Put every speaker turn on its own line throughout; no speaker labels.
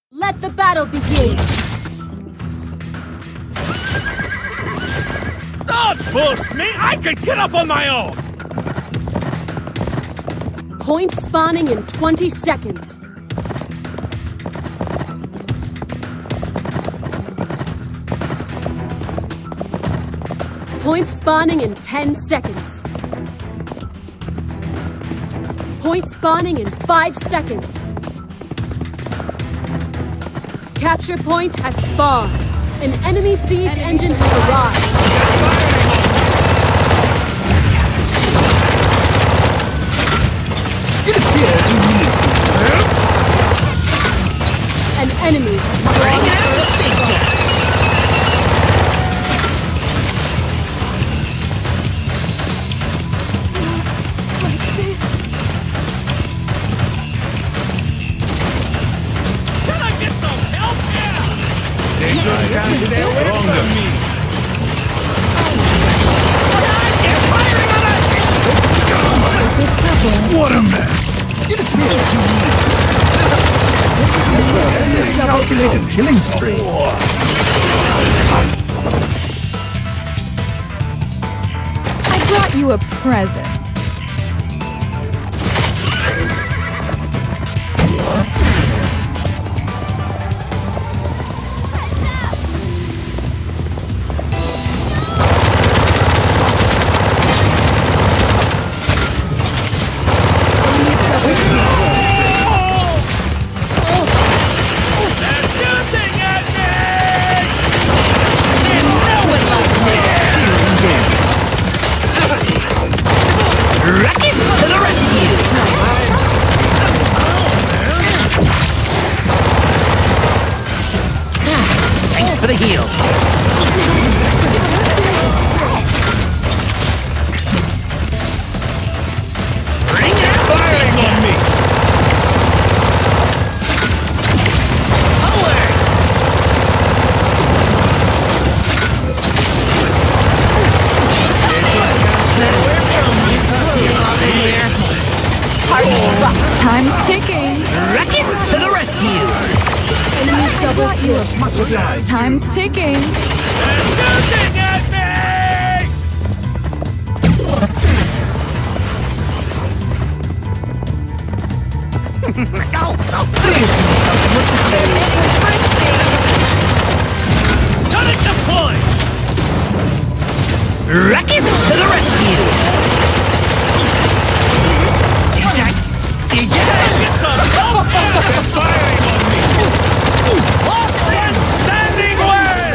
Let the battle begin!
Don't boost me! I could get up on my own!
Point spawning in 20 seconds. Point spawning in 10 seconds. Point spawning in 5 seconds. Capture point has spawned. An enemy siege engine has arrived.
It appears you need
An enemy has spawned.
What a mess! It appears you need a calculated killing spree.
I brought you a present.
For the heel. Bring it firing on me. Away.
Time's ticking.
Ruckus to the rescue.
Enemy double kill.
Much obliged.
Time's ticking.
They're shooting at me! Got it deployed!
Ruckus to the rescue.
Get some help! They're firing on me! Lost one standing way!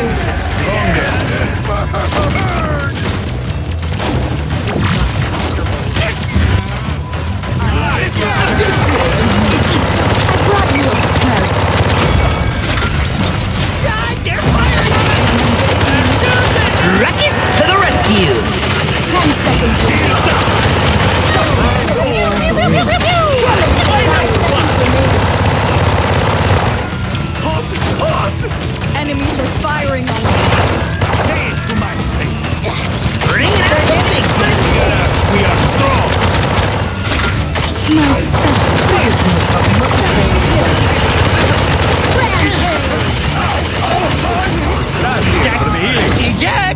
They're firing on me. Ruckus to the rescue.
10 seconds.
Enemies are firing on me.
Bring it out.
We are strong!
My
Eject.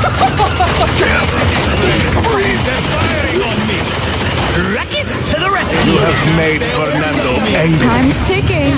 They're firing on me!
Ruckus to the rescue.
Made Fernando angry.
time's ticking.